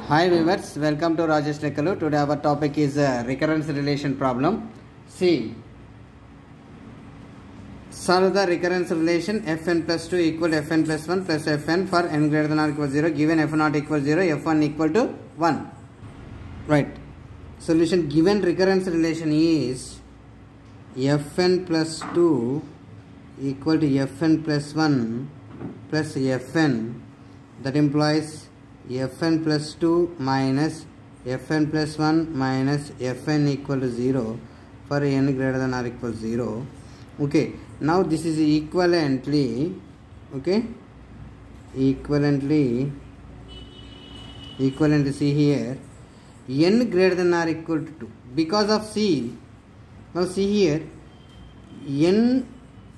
Hi viewers, welcome to Rajesh Lekkalu. Today our topic is recurrence relation problem. See, solve the recurrence relation fn plus 2 equal to fn plus 1 plus fn for n greater than or equal to 0 given f not equal to 0, f1 equal to 1. Right. Solution given recurrence relation is fn plus 2 equal to fn plus 1 plus fn, that implies fn plus 2 minus fn plus 1 minus fn equal to 0 for n greater than or equal to 0. Okay, now this is equivalently, okay, equivalently see here, n greater than or equal to 2 because of c. Now see here, n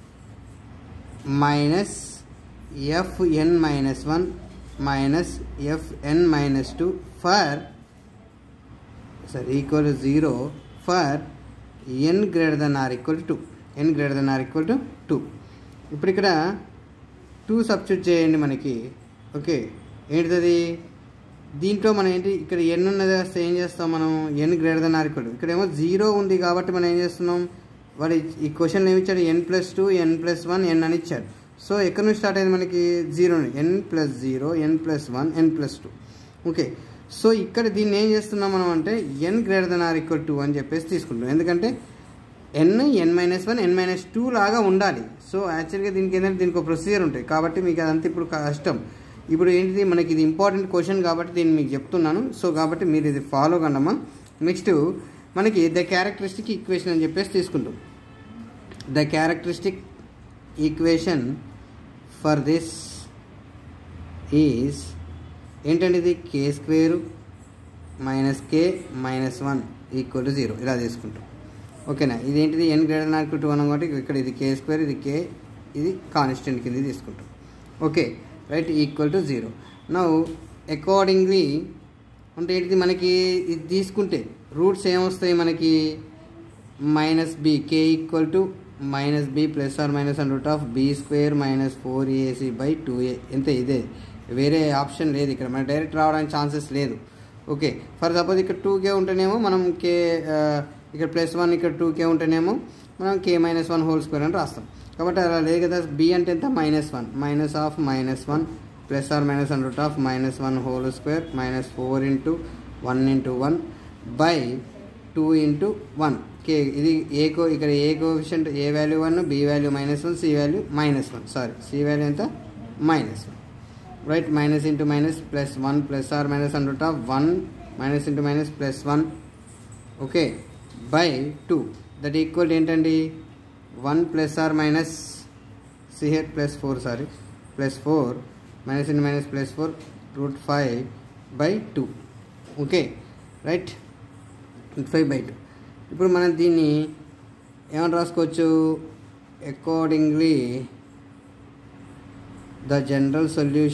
minus fn minus 1 minus fn minus 2 for equal to 0 for n greater than or equal to 2. n greater than or equal to 2. ఇప్పుడు ఇక్కడ 2 substitute చేయండి మనకి. Okay, ఏంటిది దీంట్లో మనం ఏంటి ఇక్కడ n ఉన్నది వస్తే ఏం చేస్తాం మనం, n greater than or equal to, ఇక్కడేమో 0 ఉంది కాబట్టి మనం ఏం చేస్తున్నాం, వాడు ఈ క్వశ్చన్లో ఏమి ఇచ్చాడు, n plus 2 n plus 1 n అని ఇచ్చాడు. సో ఎక్కడి నుంచి స్టార్ట్ అయింది మనకి 0, n plus 0 n plus 1 n plus 2. Okay, so ఇక్కడ దీన్ని ఏం చేస్తున్నాం మనం అంటే n greater than or equal to అని చెప్పేసి తీసుకుంటాం. ఎందుకంటే n మైనస్ 1 n మైనస్ 2 లాగా ఉండాలి. సో యాక్చువల్గా దీనికి ఏంటంటే దీనికి ఒక ప్రొసీజర్ ఉంటుంది కాబట్టి మీకు అదంతా ఇప్పుడు కష్టం. ఇప్పుడు ఏంటిది మనకి ఇది ఇంపార్టెంట్ క్వశ్చన్ కాబట్టి దీన్ని మీకు చెప్తున్నాను. సో కాబట్టి మీరు ఇది ఫాలో కండమ్మా. నెక్స్ట్ మనకి ద క్యారెక్టరిస్టిక్ ఈక్వేషన్ అని చెప్పేసి తీసుకుంటాం. The characteristic equation for this is ఏంటంటే ఇది k squared minus k minus 1 equal to 0 ఇలా తీసుకుంటాం. ఓకేనా, ఇదేంటిది n greater than or equal to 1 కాబట్టి ఇక్కడ ఇది కే స్క్వేర్, ఇది కే, ఇది కాన్స్టెంట్ కింద తీసుకుంటాం. Okay right, equal to 0. Now accordingly అంటే ఏంటిది మనకి ఇది తీసుకుంటే రూట్స్ ఏమొస్తాయి మనకి, minus b, k equal to minus b plus or minus and root of b square minus 4ac by 2a. ఎంత ఇదే, వేరే ఆప్షన్ లేదు ఇక్కడ, మనకి డైరెక్ట్ రావడానికి ఛాన్సెస్ లేదు. ఓకే, ఫర్ సపోజ్ ఇక్కడ 2k ఉంటేనేమో మనం కే, ఇక్కడ ప్లస్ 1 ఇక్కడ 2k ఉంటేనేమో మనం k మైనస్ 1 హోల్ స్క్వేర్ అని రాస్తాం. కాబట్టి అలా లేదు కదా, బి అంటే ఎంత minus 1 minus of minus 1 plus or minus and root of minus 1 whole square minus 4 into 1 into 1 by 2 into 1. కే ఇది ఏకో, ఇక్కడ a coefficient a value 1, b value minus 1, c value minus 1, sorry c value ఎంత minus 1. Right, minus into minus plus 1 plus or minus and root of 1 minus into minus plus 1. Okay, by 2 that equal ఏంటండి 1 plus or minus c head plus 4, sorry plus 4 minus into minus plus 4 root 5 by 2. Okay right, root 5 by 2. ఇప్పుడు మనం దీన్ని ఏమని రాసుకోవచ్చు, accordingly the general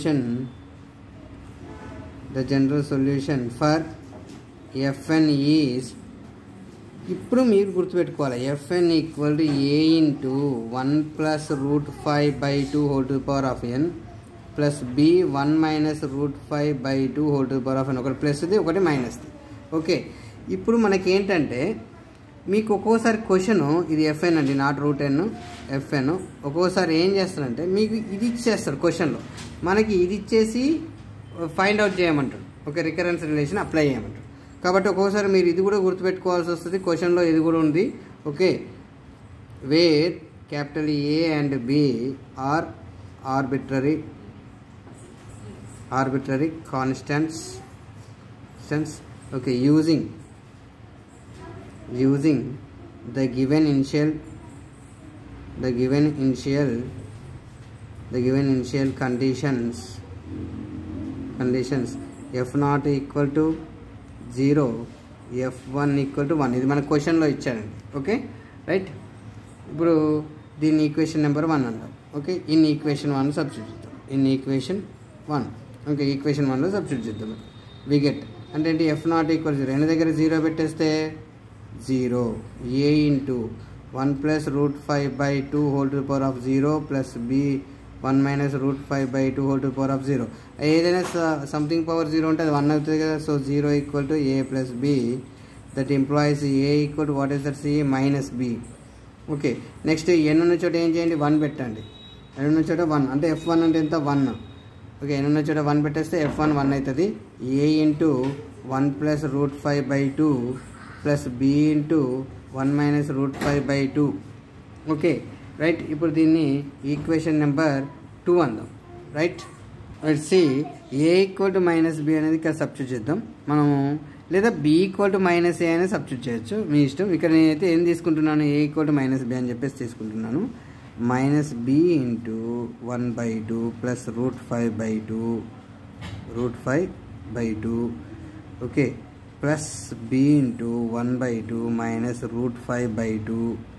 solution for fn is, ఇప్పుడు మీరు గుర్తుపెట్టుకోవాలి, fn equal to a into 1 plus root 5 by 2 whole to the power of n plus b 1 minus root 5 by 2 whole to the power of n. ఒకటి ప్లస్ది ఒకటి మైనస్ది. Okay, ఇప్పుడు మనకి ఏంటంటే మీకు ఒక్కోసారి క్వశ్చన్ ఇది fn అండి, నాట్ రూట్ n, fn. ఒక్కోసారి ఏం చేస్తారంటే మీకు ఇది ఇచ్చేస్తారు క్వశ్చన్లో, మనకి ఇది ఇచ్చేసి ఫైండ్ అవుట్ చేయమంటాడు. ఓకే, రికరెన్స్ రిలేషన్ అప్లై చేయమంటాడు. కాబట్టి ఒక్కోసారి మీరు ఇది కూడా గుర్తుపెట్టుకోవాల్సి వస్తుంది, క్వశ్చన్లో ఇది కూడా ఉంది. Okay, where capital a and b are arbitrary constants. Okay, using the given initial conditions f not equal to 0, f1 equal to 1. ఇది మన క్వశ్చన్లో ఇచ్చారండి. ఓకే రైట్, ఇప్పుడు దీన్ని ఈక్వేషన్ నెంబర్ 1 అంటాం. ఓకే, ఇన్ ఈక్వేషన్ 1 సబ్స్టిట్యూట్ చేద్దాం, ఇన్ ఈక్వేషన్ 1. ఓకే, ఈక్వేషన్ 1లో substitute చేద్దాం. వి గెట్ అంటే ఏంటి, f నాట్ ఈక్వల్ 0, ఎన్ని దగ్గర 0 పెట్టేస్తే 0, a into 1 plus root 5 by 2 whole to the power of 0 plus b 1 minus root 5 by 2 whole to the power of 0. ఏదైనా something power 0 ఉంటే అది 1 అవుతుంది కదా. So 0 equal to a plus b. That implies a equal to what is that c minus b. Okay, next n ఉన్న చోట ఏం చేయండి, 1 పెట్టండి. n ఉన్న చోట 1 అంటే f1 అంటే ఎంత 1. ఓకే, n ఉన్న చోట 1 పెట్టేస్తే f1 1 అవుతుంది. a into 1 plus root 5 by 2 plus b into 1 minus root 5 by 2. Okay right. ఇప్పుడు దీన్ని ఈక్వేషన్ నెంబర్ 2 అందాం. Right, see a equal to minus b అనేది ఇక్కడ సబ్స్టిట్యూట్ చేద్దాం మనము, లేదా b equal to minus a అనేది సబ్స్టిట్యూట్ చేయొచ్చు, మీ ఇష్టం. ఇక్కడ నేనైతే ఏం తీసుకుంటున్నాను, a equal to minus b అని చెప్పేసి తీసుకుంటున్నాను. Minus b into 1 by 2 plus root 5 by 2 okay, plus b into 1 by 2 minus root 5 by 2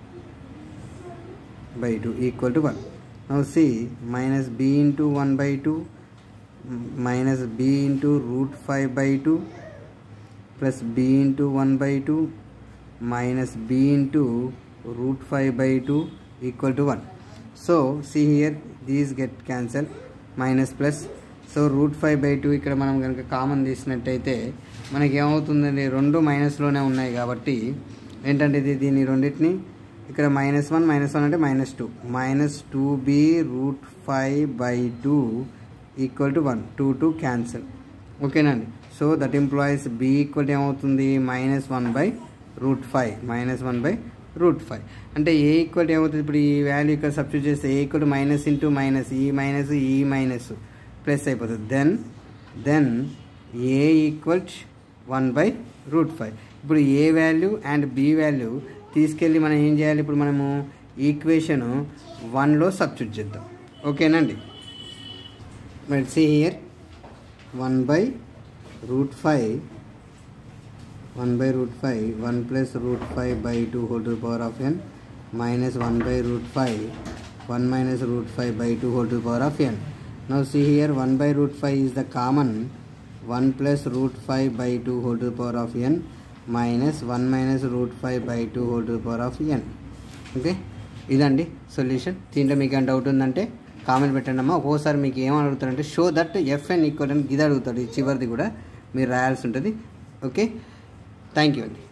equal to 1. Now see, minus b into 1 by 2 minus b into root 5 by 2 plus b into 1 by 2 minus b into root 5 by 2 equal to 1. So see here, these get cancelled, minus plus. So రూట్ 5 by 2 ఇక్కడ మనం కనుక common తీసినట్టయితే మనకి ఏమవుతుందండి, రెండు మైనస్లోనే ఉన్నాయి కాబట్టి ఏంటంటే దీన్ని రెండింటిని ఇక్కడ -1 అంటే -2 minus 2b root 5 by 2 equal to 1. 2 cancel. ఓకేనండి. So that implies b equal ఏమవుతుంది, -1 బై రూట్ 5 అంటే ఏ ఈక్వల్ ఏమవుతుంది, ఇప్పుడు ఈ వాల్యూ ఇక్కడ సబ్స్టిట్యూట్ చేస్తే a equal minus into minus ఈ మైనస్ ప్లస్ అయిపోతుంది. Then a equal 1 by root 5. ఇప్పుడు a value and b value తీసుకెళ్ళి మనం ఏం చేయాలి, ఇప్పుడు మనము ఈక్వేషన్ 1లో సబ్స్టిట్యూట్ చేద్దాం. ఓకేనండి. Let's see here 1 by root 5 1 plus root 5 by 2 whole to the power of n minus 1 by root 5 1 minus root 5 by 2 whole to the power of n. Now see here 1 by root 5 is the common 1 plus root 5 by 2 whole to the power of n minus 1 minus root 5 by 2 whole to the power of n. Okay, ఇదండి solution. దీంట్లో మీకు ఏమైనా doubt ఉందంటే comment పెట్టండి అమ్మా. ఒక్కోసారి మీకు ఏమని అడుగుతారంటే షో దట్ fn ఈక్వల్ అని ఇది అడుగుతాడు, ఈ చివరిది కూడా మీరు రాయాల్సి ఉంటుంది. ఓకే, థ్యాంక్ యూ అండి.